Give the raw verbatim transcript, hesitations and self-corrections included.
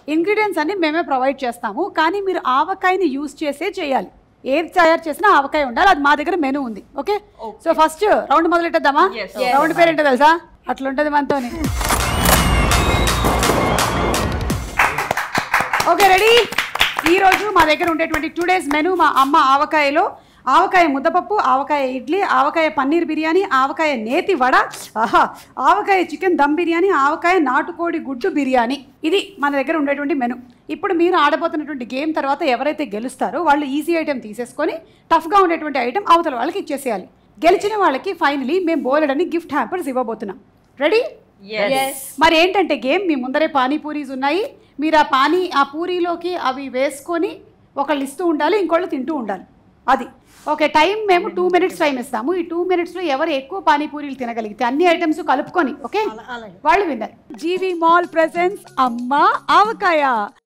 Ingredients అన్ని మేమే provide చేస్తాము, కానీ మీరు ఆవకాయని యూజ్ చేసే చేయాలి. ఏది తయారు చేసినా ఆవకాయ ఉండాలి, అది మా దగ్గర మెనూ ఉంది. ఓకే, సో ఫస్ట్ రౌండ్ మొదలెట్టేద్దామా? రౌండ్ పేరు ఏంటో తెలుసా? అట్లుంటుంది మనతోని. Okay, ready? ఈరోజు మా దగ్గర ఉండేటువంటి టూ డేస్ మెనూ మా అమ్మ ఆవకాయలో ఆవకాయ ముద్దపప్పు, ఆవకాయ ఇడ్లీ, ఆవకాయ పన్నీర్ బిర్యానీ, ఆవకాయ నేతి వడ, ఆహా ఆవకాయ చికెన్ దమ్ బిర్యానీ, ఆవకాయ నాటుకోడి గుడ్డు బిర్యానీ. ఇది మన దగ్గర ఉండేటువంటి మెనూ. ఇప్పుడు మీరు ఆడబోతున్నటువంటి గేమ్ తర్వాత ఎవరైతే గెలుస్తారో వాళ్ళు ఈజీ ఐటెం తీసేసుకొని టఫ్గా ఉండేటువంటి ఐటెం అవతల వాళ్ళకి ఇచ్చేసేయాలి. గెలిచిన వాళ్ళకి ఫైనలీ మేము బోలెడని గిఫ్ట్ హ్యాంపర్స్ ఇవ్వబోతున్నాం. రెడీ? మరి ఏంటంటే గేమ్, మీ ముందరే పానీపూరీస్ ఉన్నాయి. మీరు ఆ పానీ ఆ పూరీలోకి అవి వేసుకొని ఒకళ్ళు ఇస్తూ ఉండాలి, ఇంకోళ్ళు తింటూ ఉండాలి. అది ఓకే. టైం మేము టూ మినిట్స్ టైం ఇస్తాము. ఈ టూ మినిట్స్లో ఎవరు ఎక్కువ పానీపూరీలు తినగలిగితే అన్ని ఐటమ్స్ కలుపుకొని ఓకే వాళ్ళు విన్నారు. జీవి మాల్ ప్రెజెన్స్ అమ్మ ఆవకాయ.